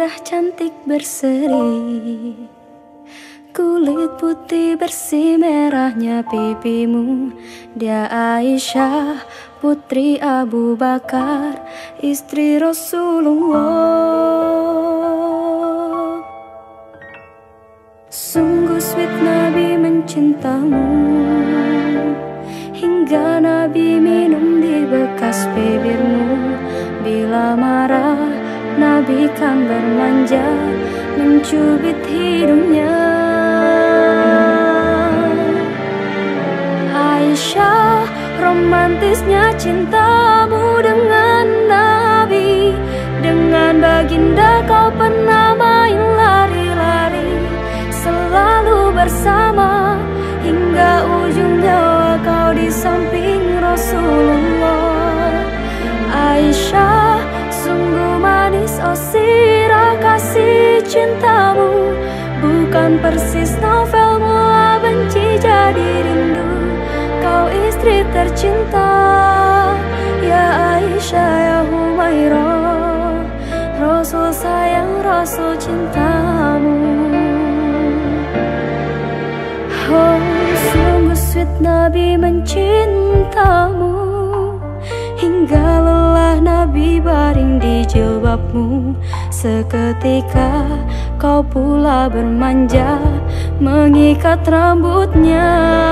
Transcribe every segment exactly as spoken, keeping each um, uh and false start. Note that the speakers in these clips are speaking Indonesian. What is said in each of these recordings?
indah cantik berseri, kulit putih bersih merahnya pipimu. Dia Aisyah putri Abu Bakar, istri Rasulullah. Sungguh sweet Nabi mencintamu, hingga Nabi minum di bekas bibirmu. Bila marah Nabi kan bermanja, mencubit hidungnya. Aisyah, romantisnya cintamu dengan Nabi. Dengan baginda kau pernah main lari-lari, selalu bersama hingga ujung nyawa kau di samping Rasulullah. Aisyah, sungguh manis oh sirah kasih cintamu, bukan persis novel mula benci jadi rindu. Kau istri tercinta, ya Aisyah ya Humairah, Rasul sayang Rasul cintamu. Oh sungguh sweet Nabi mencintamu, hingga lelah Nabi baring di jilbabmu. Seketika kau pula bermanja, mengikat rambutnya.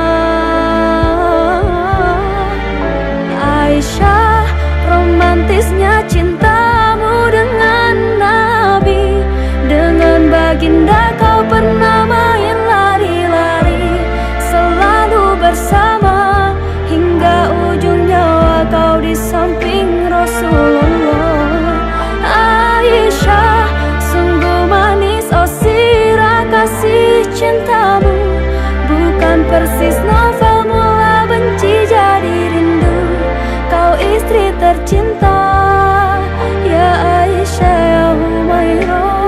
Aisyah, romantisnya cintamu dengan Nabi. Dengan baginda kau pernah main lari-lari, selalu bersama hingga ujung nyawa kau di samping Rasulullah. Aisyah, sungguh manis oh sirah kasih cintamu, bukan persis novel mula benci jadi rindu. Kau istri tercinta, ya Aisyah ya Humairah.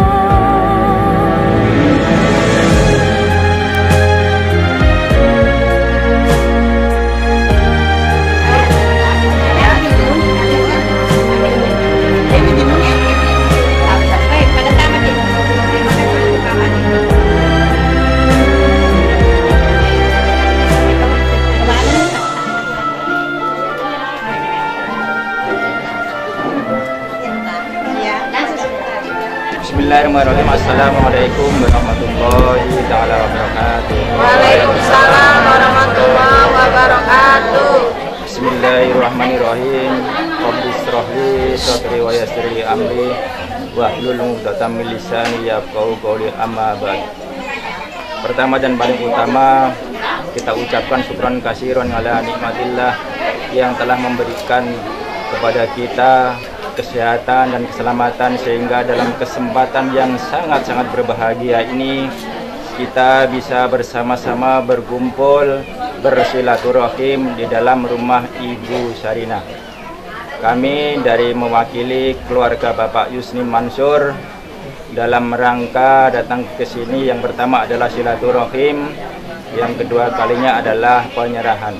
Bismillahirrahmanirrahim. Assalamualaikum warahmatullahi taala wabarakatuh. Waalaikumsalam warahmatullahi wabarakatuh. Bismillahirrahmanirrahim. Rabbi shrahli sadri wa yassir li amri wahlul 'uqdatam min lisani yafqahu qawli, amma ba'd. Pertama dan paling utama, kita ucapkan syukran kasiron ala nikmatillah yang telah memberikan kepada kita kesehatan dan keselamatan, sehingga dalam kesempatan yang sangat-sangat berbahagia ini kita bisa bersama-sama berkumpul bersilaturahim di dalam rumah Ibu Sarinah. Kami dari mewakili keluarga Bapak Yusni Mansur dalam rangka datang ke sini, yang pertama adalah silaturahim, yang kedua kalinya adalah penyerahan.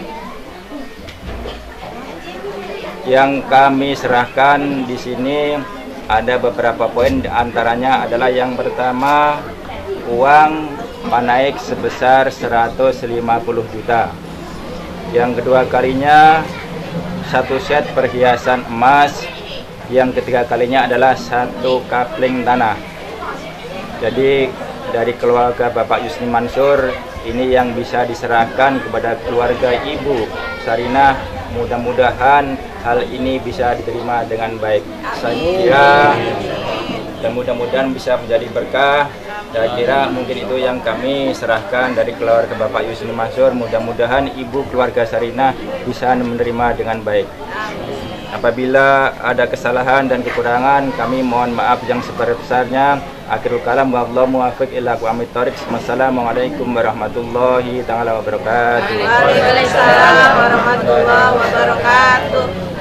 Yang kami serahkan di sini ada beberapa poin, antaranya adalah yang pertama uang panaik sebesar seratus lima puluh juta. Yang kedua kalinya satu set perhiasan emas. Yang ketiga kalinya adalah satu kapling tanah. Jadi dari keluarga Bapak Yusni Mansur ini yang bisa diserahkan kepada keluarga Ibu Sarinah. Mudah-mudahan hal ini bisa diterima dengan baik. Saya kira dan mudah-mudahan bisa menjadi berkah. Saya kira mungkin itu yang kami serahkan dari keluarga Bapak Yusni Mansur. Mudah-mudahan Ibu keluarga Sarinah bisa menerima dengan baik. Apabila ada kesalahan dan kekurangan, kami mohon maaf yang sebesar-besarnya. Akhirul kalam, wallahu muwaffiq ila aqwamit thoriq. Wassalamualaikum warahmatullahi taala wabarakatuh. Waalaikumsalam warahmatullahi wabarakatuh.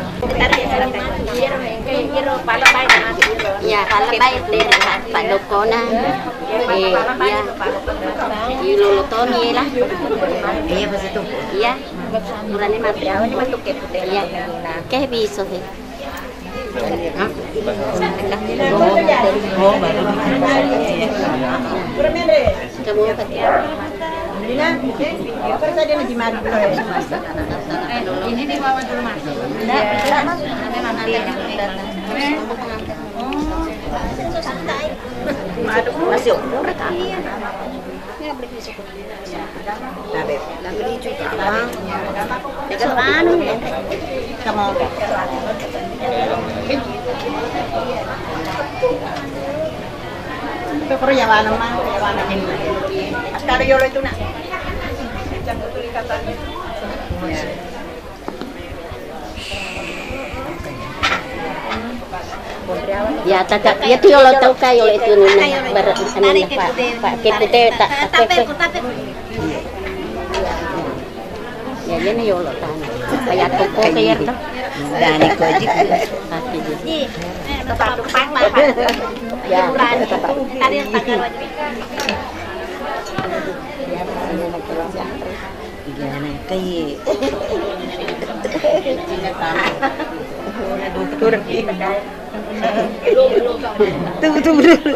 Ya, kalau baik deh Pak Dokona. Eh, ya. Iluluton lah. Iya, pas itu. Iya. Murane mati. Ini masuk ke putih. Iya. Kayak bisa sih. lah. Oh, baru kamu apa ya? Ini di bawah dulu mas. Enggak, nanti masuk. Ya beli besok. Nah, beb. Lah beli juga bang. Dekat mana? Kamu. Itu perjalanan mah, perjalanan ini. Askara yolo itu nak. Jangan tulis katanya. Ya, tak ya tu yolo tahu kah yolo itu nih ber anu pak pak kepute tak kepe. Ya ini yolo tanah. Kayak toko kayak tu. Dan itu aja. Tapi jadi. Tempat tumpang mah. Ya, tempat. Tadi pagar aja. Gimana kayak turun tuh tuh dulu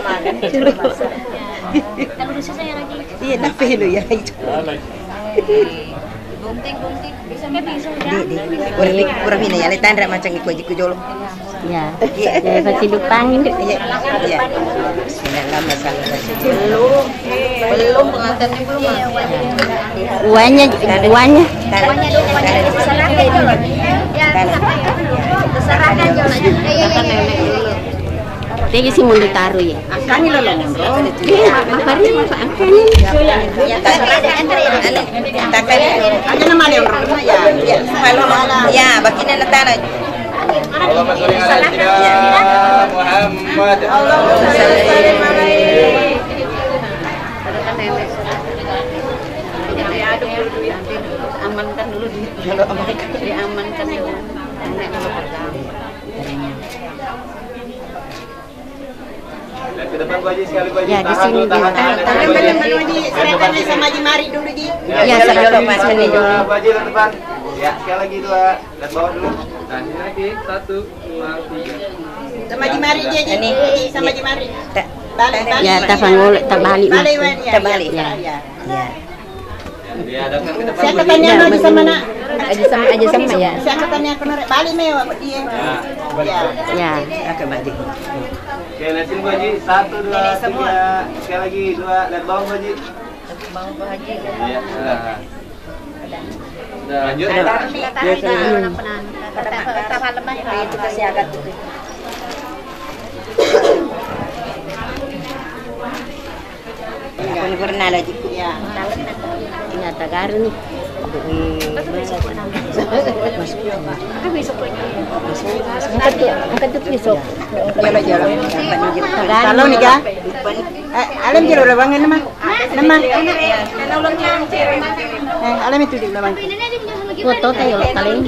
Kalau udah selesai lagi. iya tapi lu ya itu Gunting gunting bisa nggak bisa ya? kurang kurang ini ya letan rak macam ikut ikut jolo ya ya pasti dupangin deh iya iya dalam masalah belum belum pengantinnya belum uangnya uangnya Uangnya dulu, uangnya diserahkan dulu. Ya, diserahkan dulu. Tegi sih mau ditaruh ya. Angkanya lo loh. Apa ini pak angkanya? Ya takkan. Angkanya nama dia orang ya. Ya kalau ya begini letak. Allahumma sholli ala sayyidina Muhammad. Allahumma sholli alaihi. Amankan dulu di kalau amankan diamankan dulu. Ke depan Bu Haji sekali Bu Haji. Ya di sini di Teman-teman sama Haji Mari dulu Ji. Ya serahkan Mas ini dulu. Bu Haji ke depan. Ya, sekali lagi dua. Lihat bawah dulu. Nah, ini lagi satu, dua, tiga. Sama Haji Mari dia Ji. Ini Sama Haji Mari. Balik balik. Ya tafangol terbalik Balik Mas. ya. Terbalik ya. Ya. Ya. Dihadapkan ke depan. Saya Bu Haji. katanya Haji sama nak. Aja sama aja sama ya. Saya katanya kena balik mewah dia. Ya. Ya. Oke balik. Oke, lihatin Bu Haji. Satu, dua, tiga. Sekali lagi dua. Lihat bawah Bu Haji. Bang Bu Haji. Iya. Nah. Udah lanjut. Itu kasih agak tuh. Ini pernah ada jiku. Ya. Ini tagar nih. Angkat tuh, angkat tuh besok. Jalan jalan. Tagar. Kalau nih ya. Eh, alam jero lawangan nama. Nama. Eh, alam itu di lawangan. Foto tayo paling.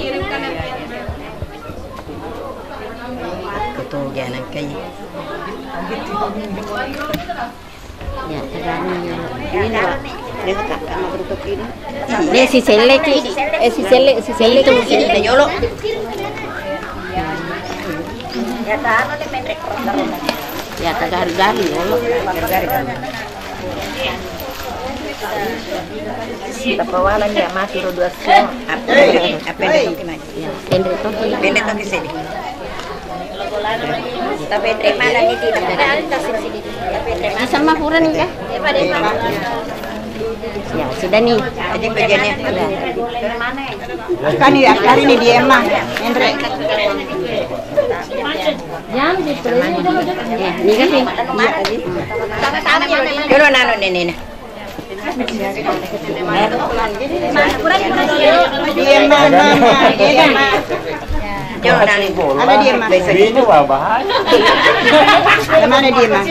Foto jangan kayak. Ya, tagarnya. Ini lah. Dia kakak mau berukut ini. Dia si Sele ki, eh si Sele, si Sele itu ini ada yolo. Ya tahan oleh pendek. Ya tagar-gar yolo. Tapawalan ya masih dua sio. Apa apa yang kita main? Ya, pendek tuh, pendek tuh sini. Tapi terima lagi tidak ada sini. Di sama kurang nih kah? Ya sudah nih. Jadi bagiannya Sudah. kan ya hari ini dia mah Hendra. Yang di Ya, ini kan nih. Dulu nano nenek. Dia mah dia mah. Jangan nani. Ada dia mah. Ini wah bahaya. Mana dia mah?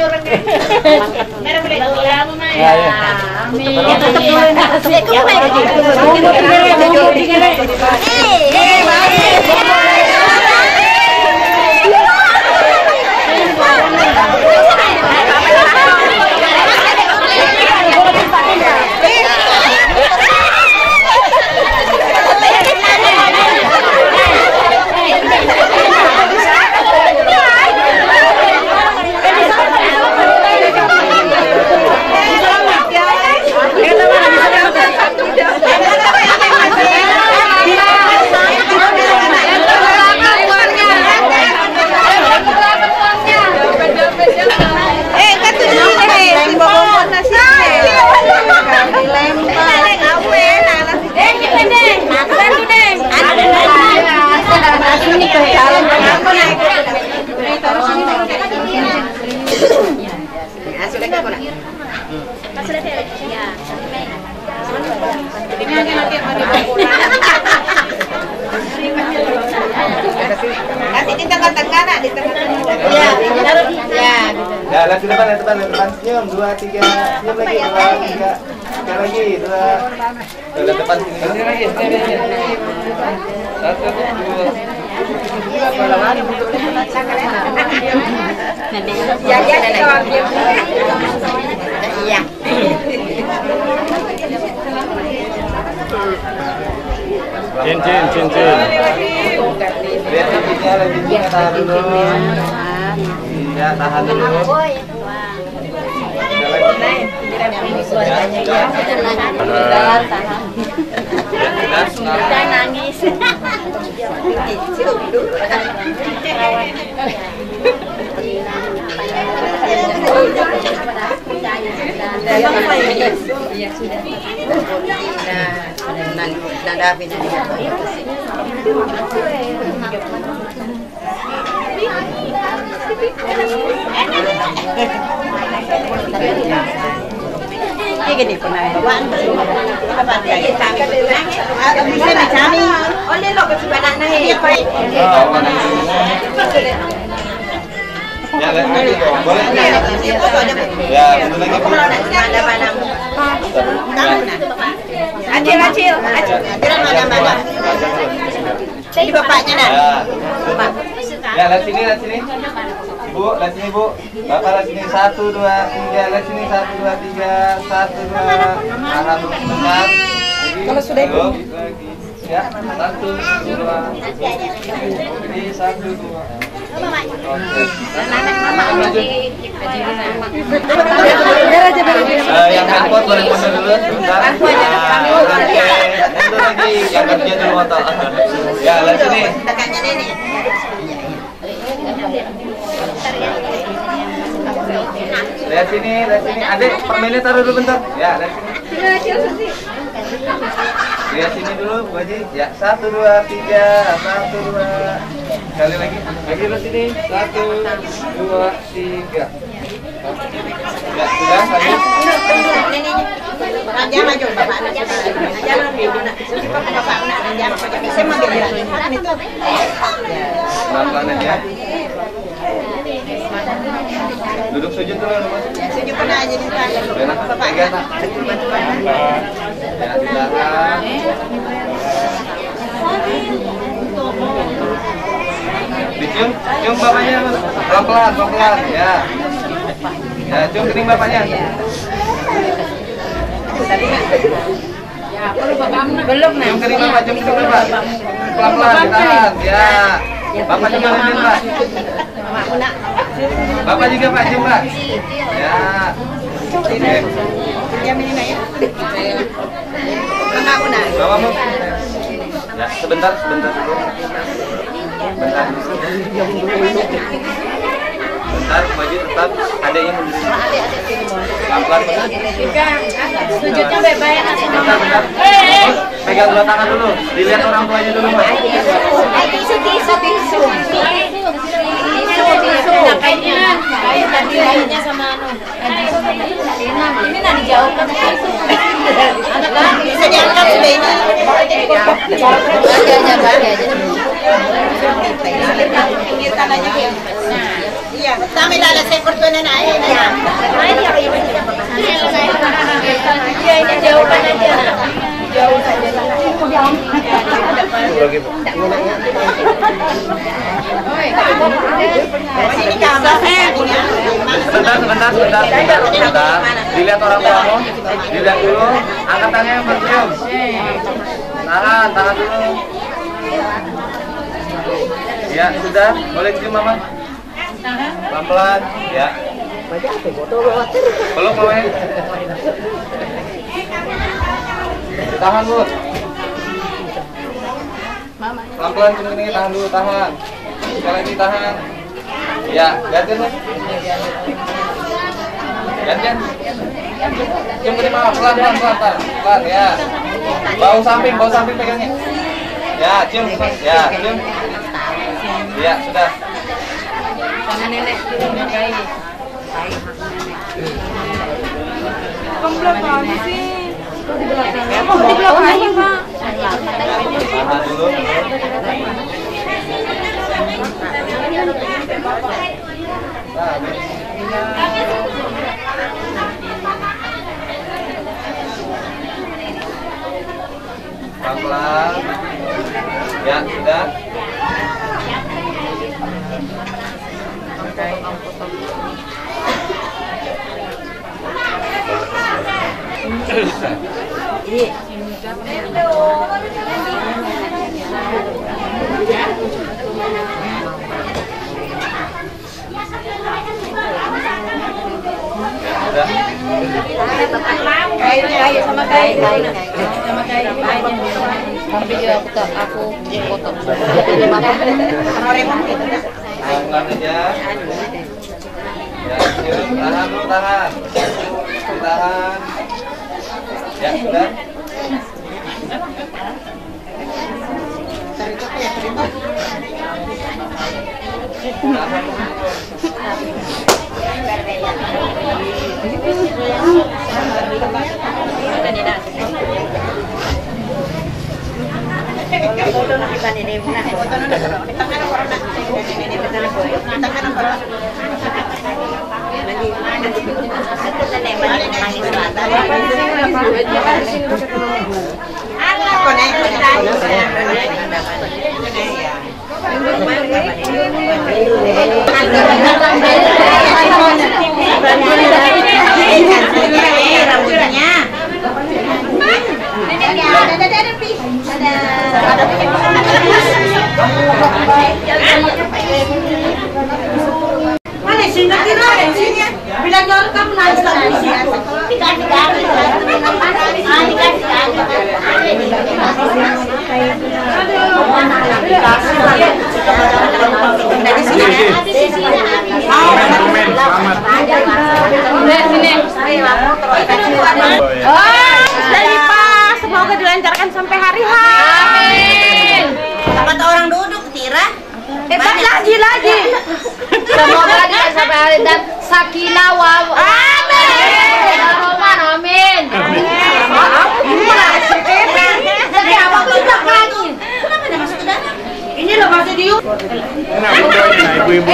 Ya, ya. Ya tetap dulu. Ya, lihat depan, lihat depan, lihat depan. Senyum, dua, tiga. Senyum lagi, dua, tiga. Tiga lagi, dua. Lihat depan sini. Sini lagi, sini, sini. Satu, dua. Ya, ya, iya. Cin, cin, cin, cin. Lihat kakinya, lanjutnya tahan dulu. Iya, tahan dulu. Jangan nangis. Gini pernah bawaan apa dia kami bisa dicari oleh lo kesukaan naik Ya, lihat lagi dong. Boleh. Ya, bentar lagi. ada mana acil acil acil mana mana ini bapaknya nah Ya, lihat sini, lihat sini. Ibu, lihat sini, Bu. Bapak lihat sini. Satu, dua, tiga. Lihat sini. Satu, dua, tiga. Satu, dua. Tahan dulu sebentar. Kalau sudah itu. Lagi. Ya, satu, dua. Ini satu, dua. Oke. Yang handphone boleh mundur dulu sebentar. Oke. Mundur lagi. Yang kerja dulu motor. Ya, lihat sini. dekatnya ini Lihat sini, lihat sini. Adek, permennya taruh dulu bentar. Ya, lihat sini. Lihat sini dulu, Bu Haji. Ya, satu, dua, tiga. Satu, dua. Sekali lagi. Lagi lihat sini. Satu, dua, tiga. Ya, sudah. Lanjut. Raja maju bapak aja jangan bapak aja saya mau bilang itu Pelan-pelan aja. Duduk sujud dulu, Mas. sujud pernah aja di depan bapak Tiga. Ya, ditahan. Dicium, cium bapaknya, pelan-pelan, pelan-pelan, ya. Ya, cium kening bapaknya. belum nah Cium kening bapak, cium kening bapak. Pelan-pelan, ditahan, ya. Bapak juga lanjut, Pak. Bapak juga, Pak, cium, Pak. Ya. Oke. ya minimal ya mama una Bawa, Bu. Ya, sebentar, sebentar dulu. Bentar. Bentar, baju tetap adanya mundur. Pelan-pelan, Pak. Sujudnya baik-baik. Bentar, bentar. Oh, pegang dua tangan dulu. Dilihat orang tuanya dulu, Pak. Tisu, tisu, tisu. Kayaknya, kayak tadi kayaknya sama anu. Ini nggak dijauhkan. Anak kan bisa diangkat sudah ini pakai aja, pakai aja. pinggirkan aja ya iya kami lala sekor tuh nenek ya Iya, ini jauhkan aja. Jauh saja. Lagi, Bu. ini gambar Sebentar, sebentar, sebentar, sebentar, sebentar. Dilihat orang tuamu, dilihat dulu. Angkat tangannya yang bercium. Tahan, tahan dulu. Ya, sudah. Boleh cium, Mama. Pelan-pelan, ya. Peluk, Mama. Tahan, Bu. Pelan-pelan cium ini, tahan dulu, tahan. Sekali lagi tahan. Ya, lihatin, Bu. Lihatin. Cium ini, Mama. Pelan, pelan, pelan, pelan, pelan, ya. Bau samping, bau samping pegangnya. Ya, cium, ya, cium. Ya, sudah. Sama nenek dulu guys. Pembelakang sih. Di belakang. Di belakang aja, Pak. Tahan dulu. Pelan-pelan. Ya, sudah. Kayu sama kayu sama kayu tapi dia aku aku foto Pelan aja. Ya, tahan dulu, tahan. Tahan. Ya, sudah. Tahan dulu. Mana sih nak kira sini? Bilang jual kamu nangis tak di sini. Dikasih kami. Ah dikasih kami. Dari sini. Dari sini. Oh, dari pas. Semoga dilancarkan sampai hari H. Amin. Dapat orang duduk Tira. Hebat lagi lagi. semoga dia sampai hari dan sakinah wa amin Roman amin ini loh masih diu. Nah, ibu-ibu.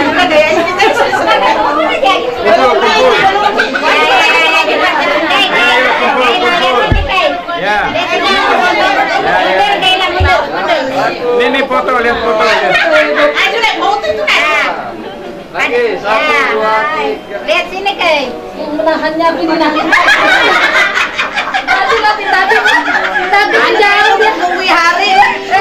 Ya. Ini nih foto, lihat foto ya. Lagi, satu, dua, tiga. Lihat sini kay. menahannya begini tadi tadi tadi tadi menjauh dia tunggu hari.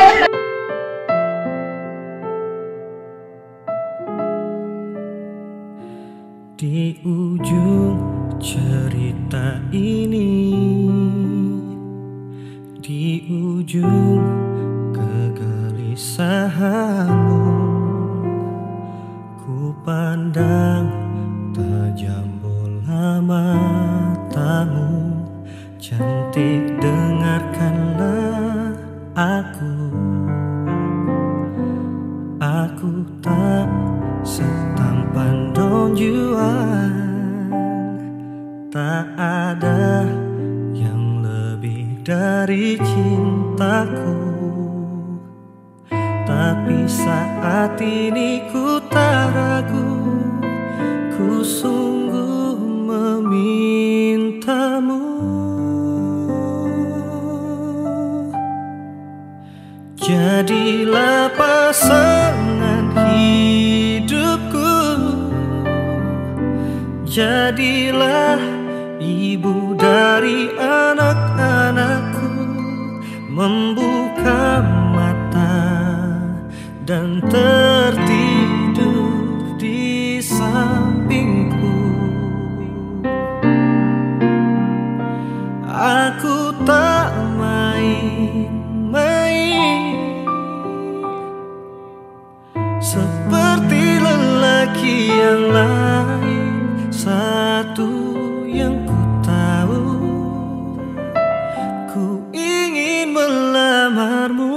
Di ujung cerita ini, di ujung kegelisahanmu, ku pandang tajam bola matamu. Cantik, dengarkanlah aku. Aku tak setampan Don Juan, tak ada yang lebih dari cintaku. Tapi saat ini ku tak ragu, ku sungguh memintamu. Jadilah pasangan hidupku, jadilah ibu dari anak-anakku. Membuka mata dan tertidur di sampingku. Aku tak main-main seperti lelaki yang lain. Satu yang ku tahu, ku ingin melamarmu.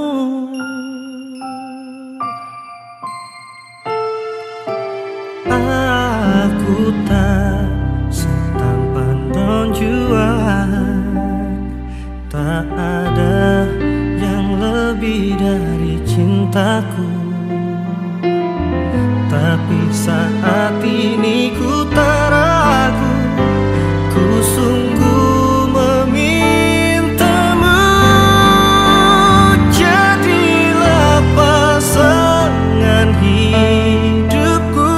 Aku tak setampan Don Juan, tak ada yang lebih dari cintaku. Tapi saat ini ku tak ragu, ku sungguh memintamu. Jadilah pasangan hidupku,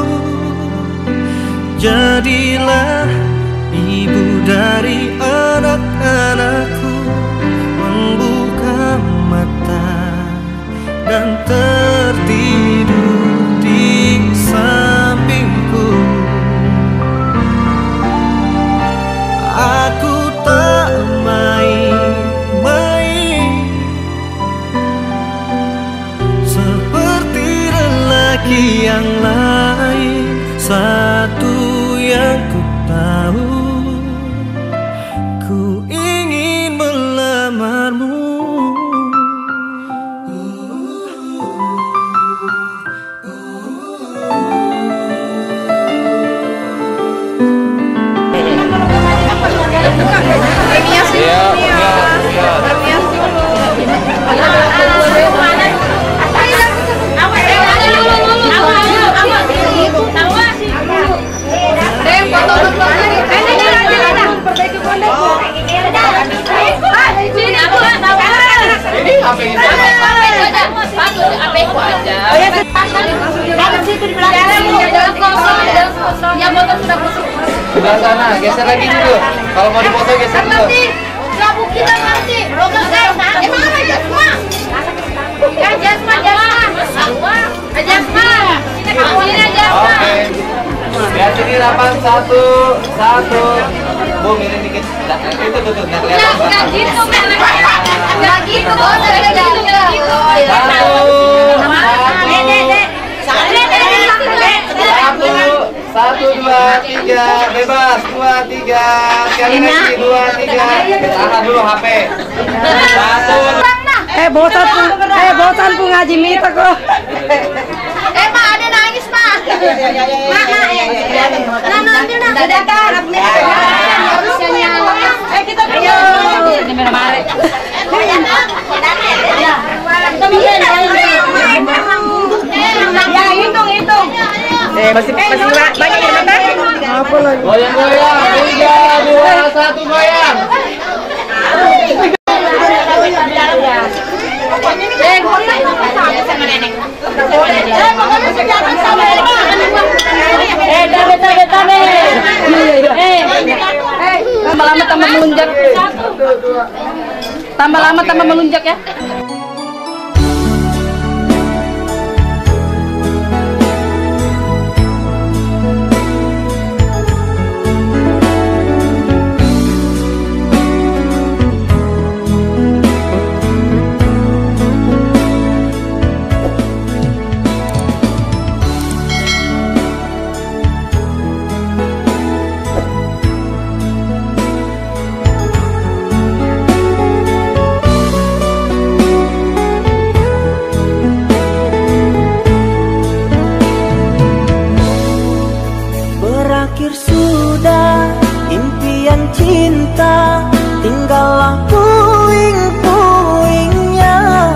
jadilah ibu dari anak-anakku. Membuka mata dan tertidur di sampingku. Aku tak main-main seperti lelaki yang lain. Satu yang ku tahu, ku ingin melamarmu. Sebelah sana, geser lagi dulu. Kalau mau dipoto geser dulu. Kamu kita ngerti. Roga sana. Emang apa Jasma? Ya Jasma, Jasma. Jasma. Ini Jasma. Oke. Lihat sini delapan satu satu. Bu miring dikit. Nah, itu tuh tuh nggak kelihatan. Enggak gitu, enggak gitu. Oh, enggak gitu. Satu. Satu, dua, tiga, bebas, dua, tiga, sekali lagi, dua, tiga, tahan dulu H P. Satu. Eh bosan pun, eh bosan pun ngaji mita kok. Eh Mak, ada nangis Mak. Mak, nah nanti nah. Dadakan. Eh kita ayo. Ini merah-merah. Ya hitung hitung. Eh masih masih banyak yang datang. Apa lagi? Goyang-goyang, tiga, dua, satu, goyang. Eh, tabe, tabe, tabe. Eh, tambah lama tambah melunjak. Tambah lama tambah melunjak ya. Berakhir sudah impian cinta, tinggallah puing-puingnya.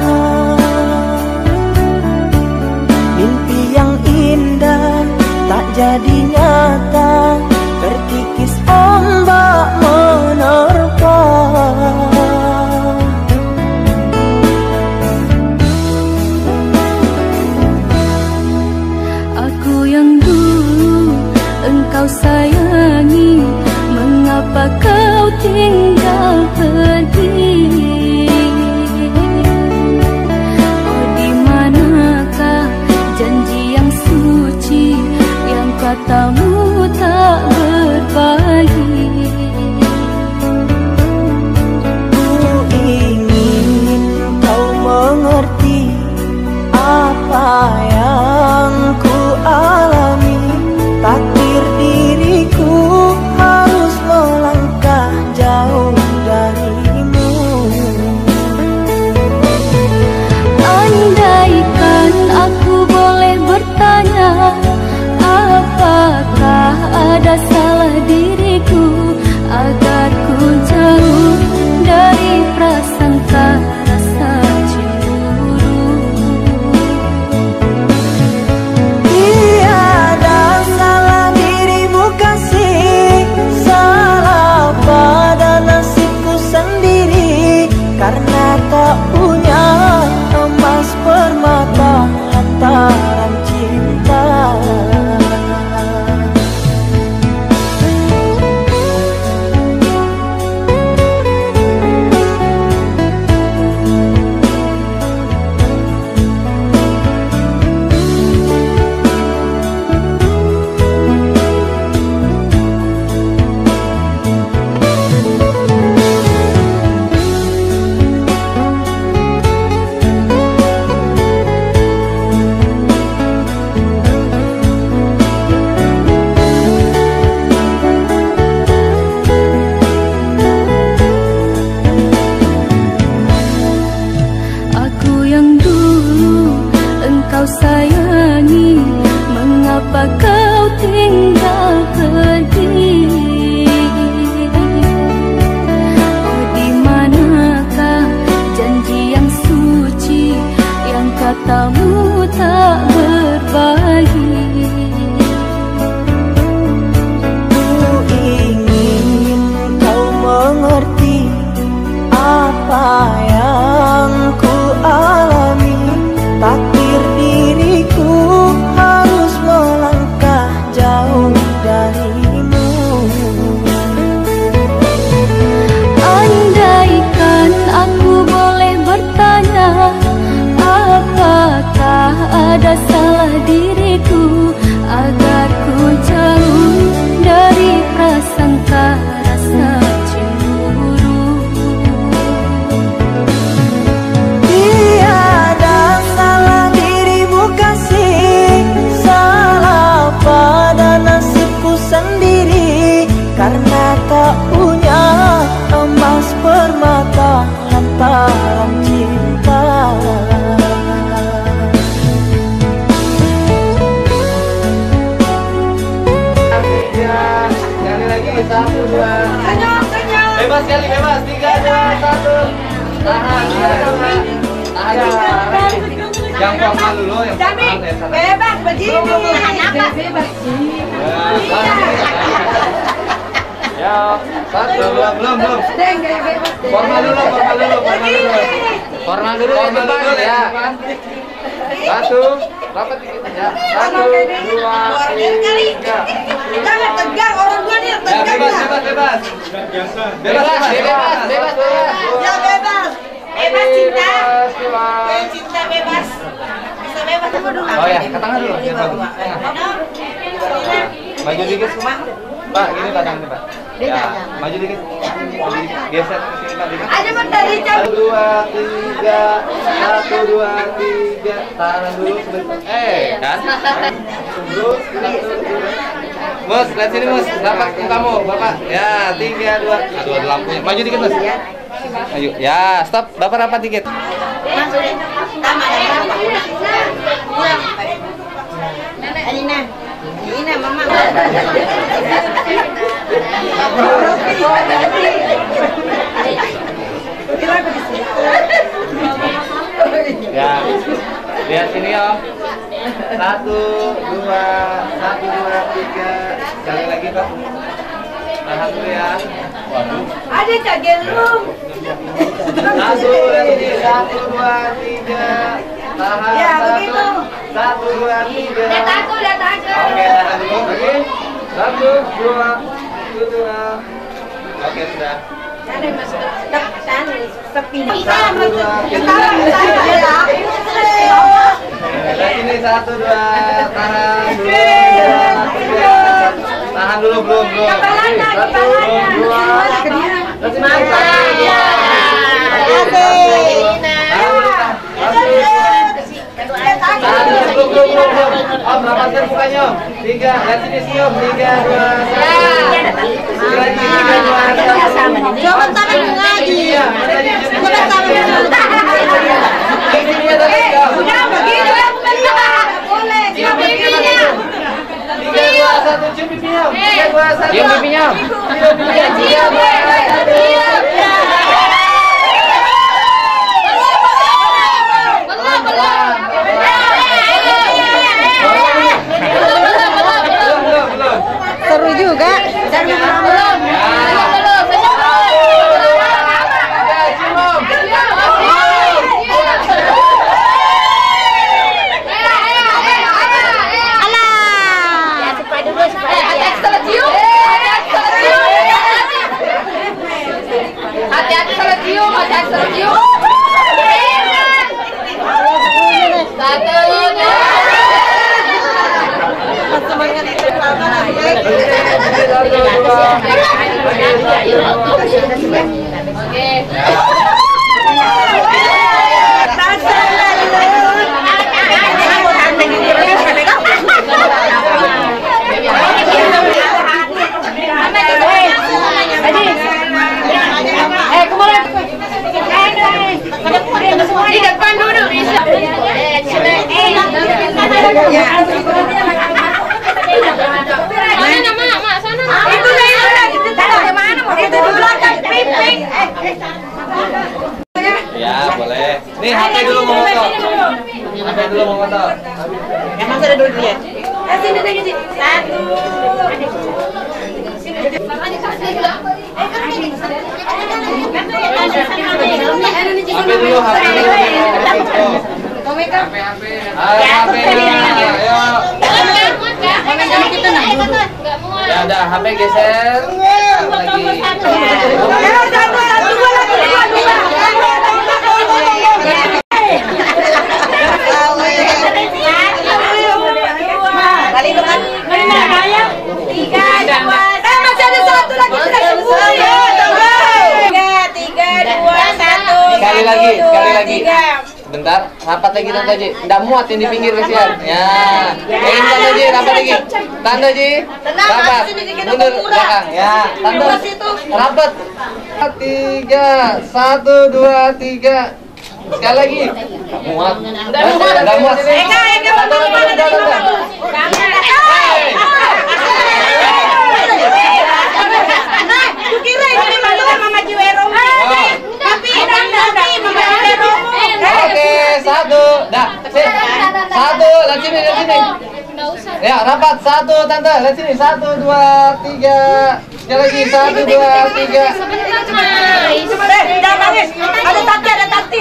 Mimpi yang indah tak jadi nyata, terkikis ombak menerpa. Aku yang dulu engkau sayangi, mengapa kau tinggal pergi? Oh di manakah janji yang suci yang katamu tak berbagi? Ku ingin kau mengerti apa yang ku alami. Takdir diriku harus melangkah jauh darimu. Andaikan aku boleh bertanya, apakah ada salah diriku agar ku jauh dari prasangka rasa cemburu? Iya. mengapa kau tinggal pergi? Oh, di manakah janji yang suci yang katamu tak berbagi? Ku ingin kau mengerti apa yang ku alami. Takdir diriku harus melangkah jauh darimu. Andaikan aku boleh bertanya, apakah ada salah diriku agar ku jauh dari prasangka rasa cemburu? Tiada salah dirimu kasih, salah pada nasibku sendiri. Karena tak punya emas permata lantaran cinta. Sekali lagi, satu, dua. Bebas sekali, bebas. Tiga, dua, satu. Tahan, tiga, dua. Tahan, dua. Yang formal dulu, yang formal. Bebas begini. Bebas. Ya, satu, dua, belum, belum. Formal dulu, formal dulu, formal dulu. Formal dulu, formal dulu ya. Satu, rapat dikit ya. Satu, dua, tiga. Jangan tegang, orang tua nih Ya, tegang. bebas, bebas, bebas. Bebas, bebas, bebas, bebas, bebas. Ya bebas. Bebas cinta. Bebas, dua. Eh, cinta bebas. Bisa bebas dulu dulu. Oh ya, ke tengah dulu. Biar bagus. Maju dikit. Pak, gini Pak, tangan Pak. Ya, maju dikit. Maju dikit. Geser ke sini Pak, dikit. Aja bentar dicap. Satu, dua, tiga. Satu, dua, tiga. Tahan dulu sebentar. Eh, kan? Terus, satu, dua. Mus, lihat sini Mus. Rapat ke kamu, Bapak. Ya, tiga, dua. Aduh, ada lampunya. Maju dikit Mus. Ayo, ya, stop. Bapak rapat dikit. Alina. Alina, mama. Ya, lihat sini Om. Satu, dua, satu, dua, tiga. Sekali lagi Pak. Tahan dulu ya. Waduh. Ada Cak Gelung. Satu, lagi. Satu, dua, tiga. Tahan. Ya, satu, begitu. satu, dua, tiga. Lihat aku, lihat aku. Oke, tahan dulu. Oke. Satu, dua, satu, dua. Oke, sudah. Sepi. Satu, dua, tiga. Lihat sini satu, dua, tahan dulu, dua, tiga. Tahan dulu, belum, belum. Satu, dua, lihat sini satu, dua. Tahan dulu, belum, belum, belum, belum. Om, rapatkan mukanya Om. Tiga, lihat sini senyum. Tiga, dua, satu. Lagi, tiga, dua, satu. Coba tangan lagi. Coba tangan lagi. Ini dia tadi, Om. Udah begitu ya, boleh. Cium pipinya. Tiga, dua, satu, cium pipinya Om. Tiga, dua, satu. Cium pipinya Om. Cium pipinya. Tiga, dua, satu. Seru juga. Belum. Hati-hati salah cium, hati-hati salah cium. Satu, dua. Di depan duduk. Nih H P dulu mau foto. H P dulu mau foto. Yang masa ada dulu dia. Eh sini deh sini. Satu. H P dulu, H P dulu. Komika. H P H P. Ayo. Ya udah, H P geser. Lagi. Satu satu dua lagi dua dua. Kali dengan tiga dua. Eh masih ada satu lagi tidak sembuh ya. Tiga tiga dua satu. Sekali lagi, sekali lagi. Bentar, rapat lagi Tante Ji. Nggak muat yang di pinggir kesian. Ya. Pengen Tante Ji, rapat lagi. Tante Ji, rapat. Mundur belakang. Ya, Tante. Rapat. Tiga, satu, dua, tiga. Sekali lagi. Nggak muat. Nggak muat. Eka, Eka, Tante, Tante, Tante, Tante. Aku kira ini malu Mama Jiwero. Tapi nanti Mama Jiwero. Oke, satu. Dah, sini. Satu, lihat sini, lihat sini. Ya, rapat. Satu, Tante. Lihat sini. Satu, dua, tiga. Sekali lagi. Satu, dua, tiga. Coba deh, jangan nangis. Ada tati, ada tati.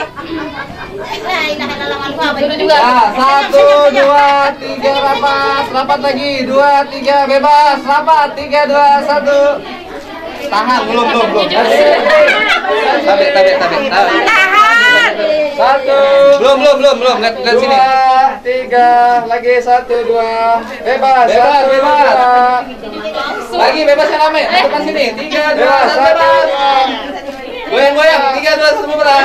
Ya, satu, dua, tiga, rapat. Rapat lagi. Dua, tiga, bebas. Rapat. Tiga, dua, satu. Tahan, belum, belum, belum. Tarik, tarik, tarik. Tahan. Satu. Belum, belum, belum, belum. Lihat, lihat sini. Dua, tiga, lagi satu, dua. Bebas, bebas, bebas. Lagi bebas yang rame. Depan sini. Tiga, dua, satu, bebas. Goyang-goyang. Tiga, dua, satu, berang.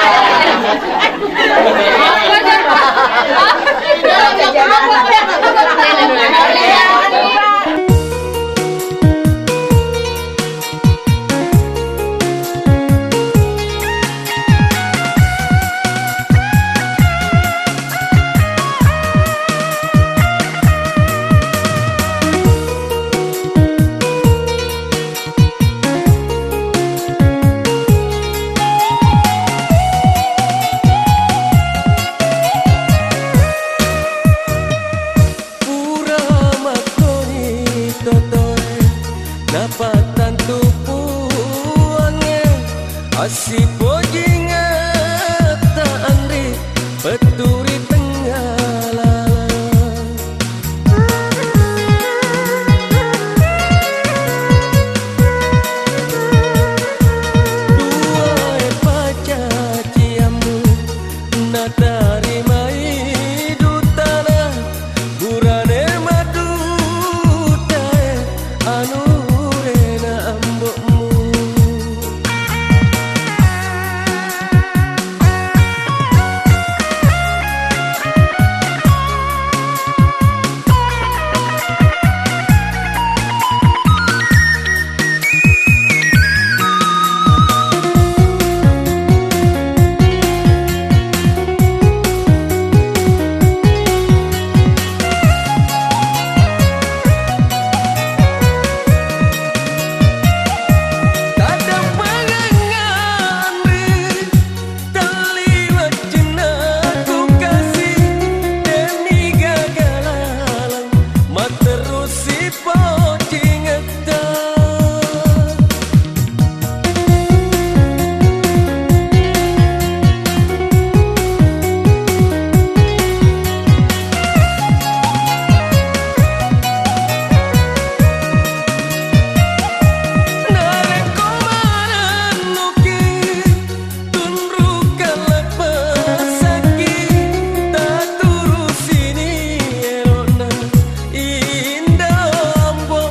Asih bojinga tak andri peturi tengah lalang. Dua pacaciamu na tarimai dutana burane madu tae anu rena ambokmu. Indah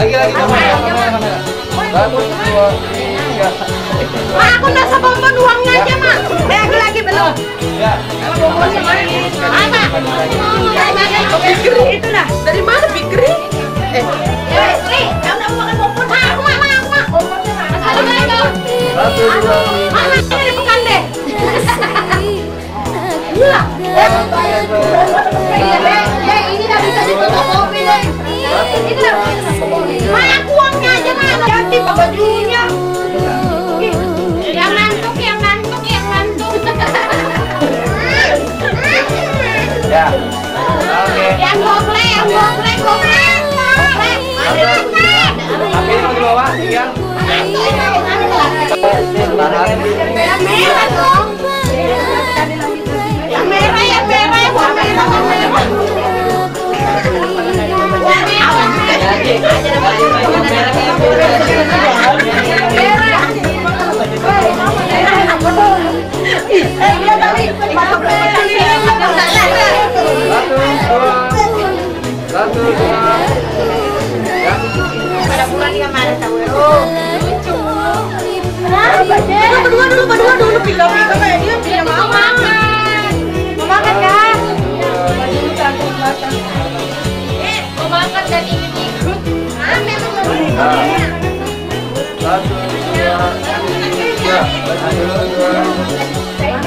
Lagi lagi kamera, kamera, kamera. Satu, dua, tiga. Mak, aku udah sebomon uangnya aja, Mak. Lagi lagi belum. Ya. Mak. Fikri itu lah. Dari mana Fikri? Eh, Fikri, kamu udah mau makan bompon? Mak, aku mak, mak, aku mak. Bomponnya mak. Assalamualaikum. Satu, dua. Mak, mak, ini dipekan deh. Iya. Eh, ini dah bisa difotokopi deh. Ini dah. Mak, aku uangnya aja, Mak. Ganti pak bajunya. Yang ngantuk, yang ngantuk, yang ngantuk. Ya. Oke. Yang goble, yang goble, goble. Tapi mau dibawa tiga. Yang merah dong. Yang merah, yang merah, yang warna merah, warna merah. Satu, dua. Ya. Pada bulan yang mana tahu? Berdua dulu, berdua dulu. Pika-pika kayak dia punya Mau mama. makan. Mau makan kan? Mau makan dan ingin ikut. Ah, memang Nah. Satu, dua, tiga. Satu, dua.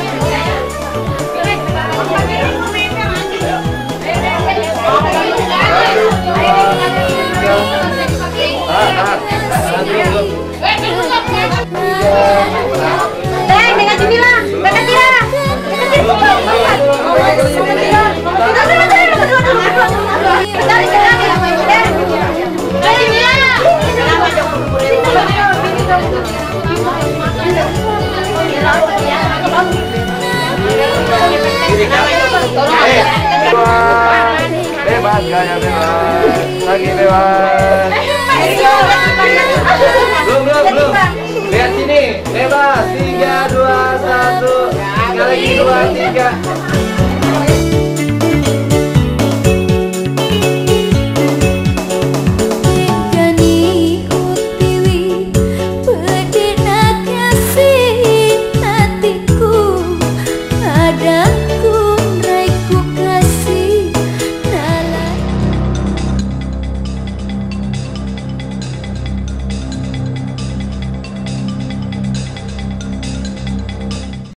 Eh, dengan sini lah. Dekat dia. Dekat dia. Tarik ke dalam. Eh. Dekat sini lah. Bebas, gaya bebas. Lagi bebas. Belum, belum, belum. Lihat sini. Bebas. Tiga, dua, satu. Sekali lagi, dua, tiga. Gani utiwi pedena kasih hatiku kadang